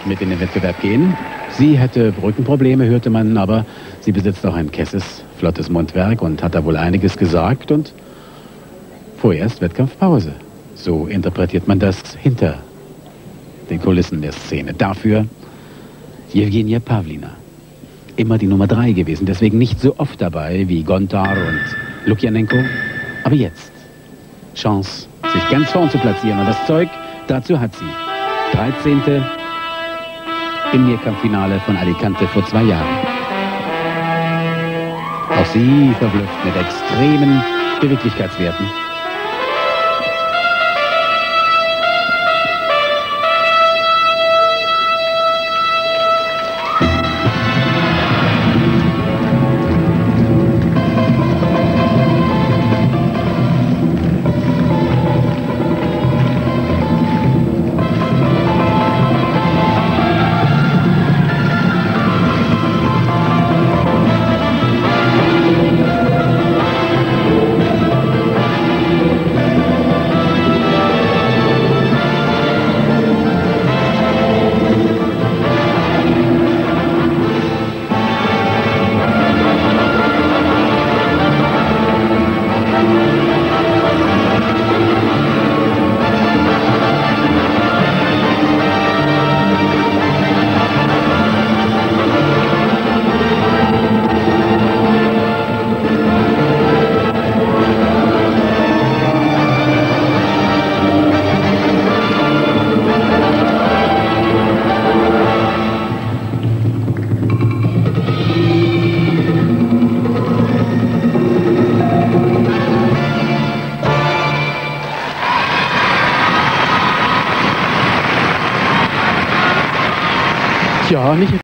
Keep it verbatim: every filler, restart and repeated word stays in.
mit in den Wettbewerb gehen. Sie hätte Rückenprobleme, hörte man, aber sie besitzt auch ein kesses, flottes Mundwerk und hat da wohl einiges gesagt. Und vorerst Wettkampfpause. So interpretiert man das hinter den Kulissen der Szene. Dafür Jewgenia Pawlina. Immer die Nummer drei gewesen, deswegen nicht so oft dabei wie Gontar und Lukjanenko. Aber jetzt Chance, sich ganz vorn zu platzieren. Und das Zeug dazu hat sie. dreizehnte im Mehrkampffinale von Alicante vor zwei Jahren. Auch sie verblüfft mit extremen Beweglichkeitswerten. Ja, nicht